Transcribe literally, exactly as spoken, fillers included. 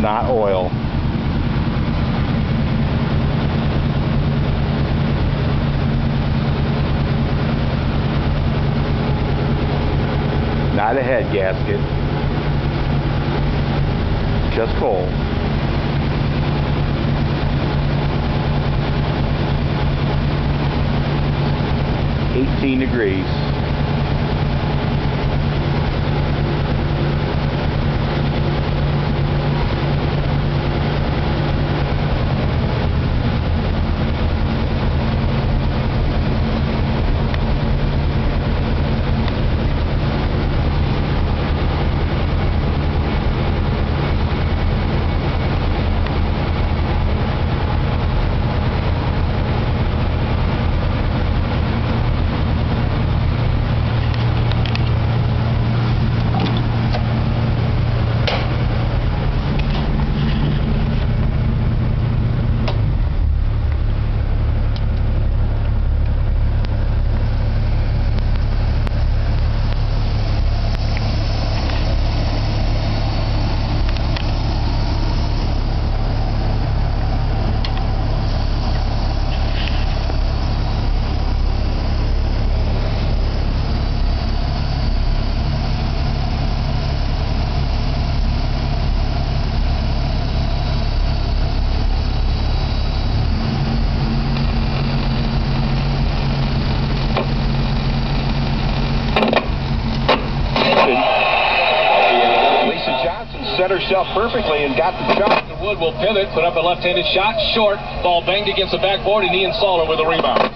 not oil. Not a head gasket. Just coal. eighteen degrees. Set herself perfectly and got the shot. Wood will pivot, put up a left-handed shot, short. Ball banged against the backboard, and Ian Saller with a rebound.